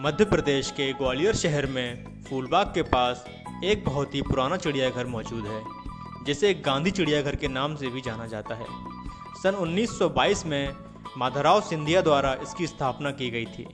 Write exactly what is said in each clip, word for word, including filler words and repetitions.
मध्य प्रदेश के ग्वालियर शहर में फूलबाग के पास एक बहुत ही पुराना चिड़ियाघर मौजूद है, जिसे गांधी चिड़ियाघर के नाम से भी जाना जाता है। सन उन्नीस सौ बाईस में माधवराव सिंधिया द्वारा इसकी स्थापना की गई थी।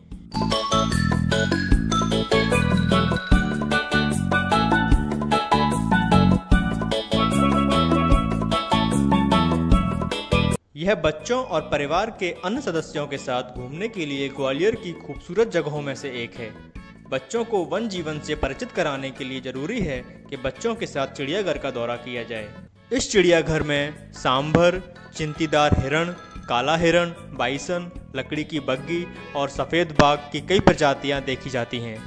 यह बच्चों और परिवार के अन्य सदस्यों के साथ घूमने के लिए ग्वालियर की खूबसूरत जगहों में से एक है। बच्चों को वन जीवन से परिचित कराने के लिए जरूरी है कि बच्चों के साथ चिड़ियाघर का दौरा किया जाए। इस चिड़ियाघर में सांभर, चिंतीदार हिरण, काला हिरण, बाइसन, लकड़ी की बग्गी और सफ़ेद बाघ की कई प्रजातियां देखी जाती हैं।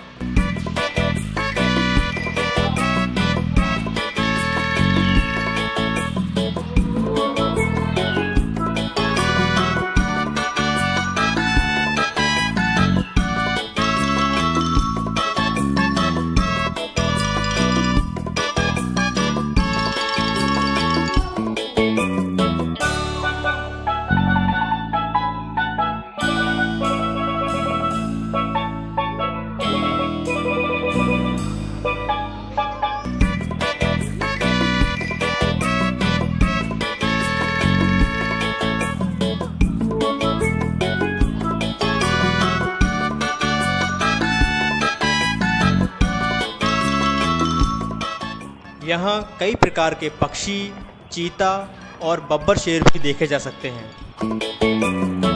यहाँ कई प्रकार के पक्षी, चीता और बब्बर शेर भी देखे जा सकते हैं।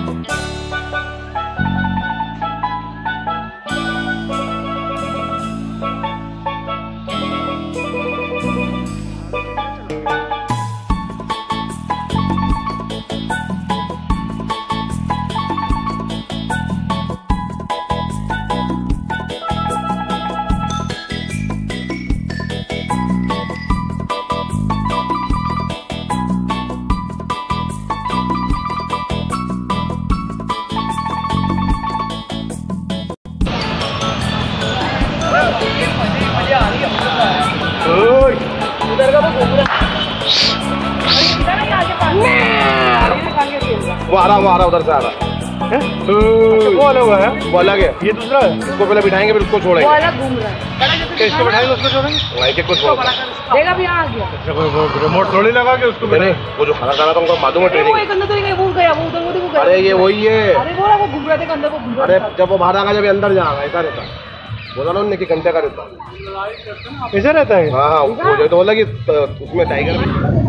वो आ रहा वो आ रहा उधर से आ रहा है। वो अलग हुआ है, वो अलग है, ये दूसरा है। इसको पहले बिठाएंगे फिर उसको छोड़ेंगे। वो अलग घूम रहा है, इसको बिठाएंगे उसको छोड़ेंगे। वहीं के कुछ देखा भी आ गया। वो रिमोट थोड़ी लगा के उसको नहीं, वो जो खाना खाना था उनको मालूम है ट्रेनिंग। वो अंदर तो नहीं वो गया, वो उधर वो गया। अरे ये वही है। अरे बोला वो घूम रहा था अंदर, वो घूम रहा। अरे जब वो बाहर आ गया जब अंदर जाएगा ऐसा रहता है। बोला ना उन्होंने कि घंटे का रहता है, ऐसा रहता है। हाँ हाँ, वो जो तो बोला कि उसमें टाइगर में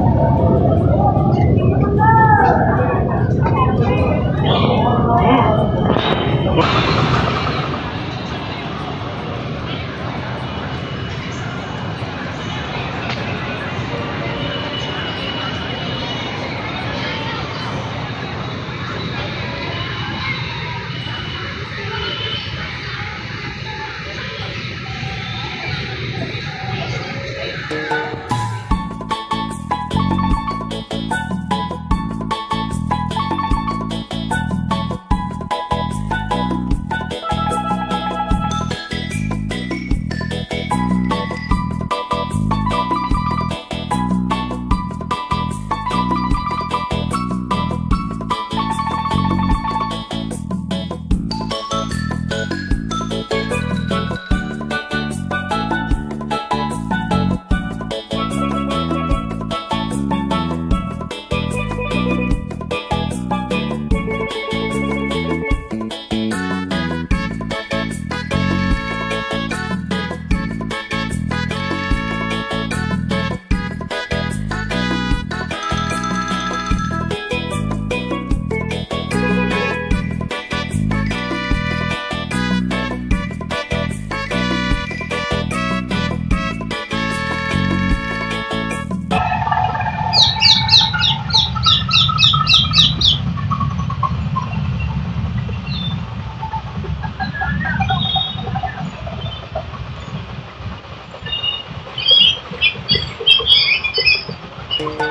you.